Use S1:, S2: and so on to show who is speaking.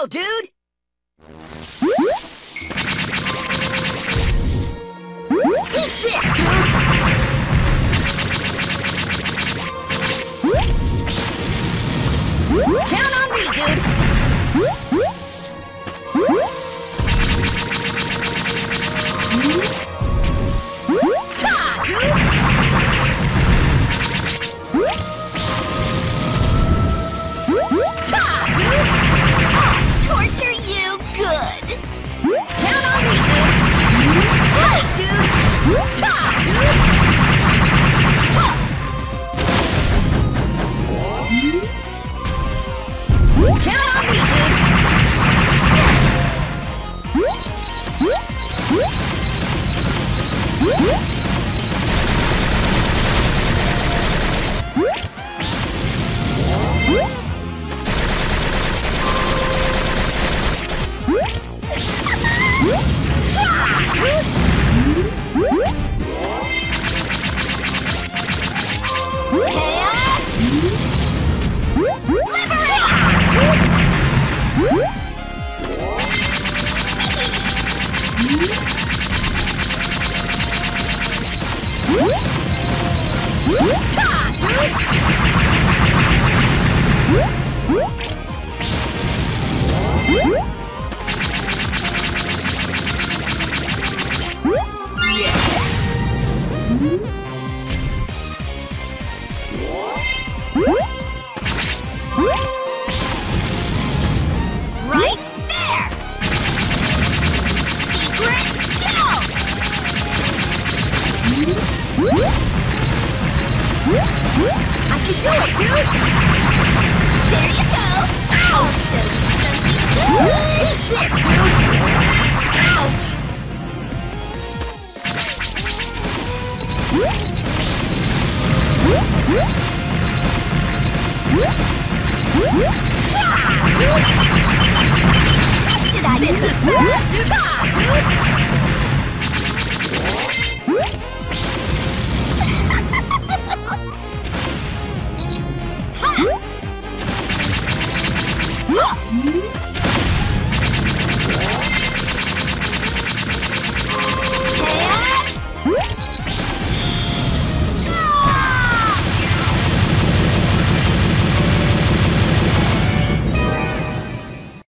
S1: go, dude! Eat this, dude! Count on me, dude! Torture you good! Count on me, dude! Right, dude! Count on me, right there! Secret kill! I can do it, dude! There you go! I'll show you something! Eat this, dude! Ouch! Did I miss a dude?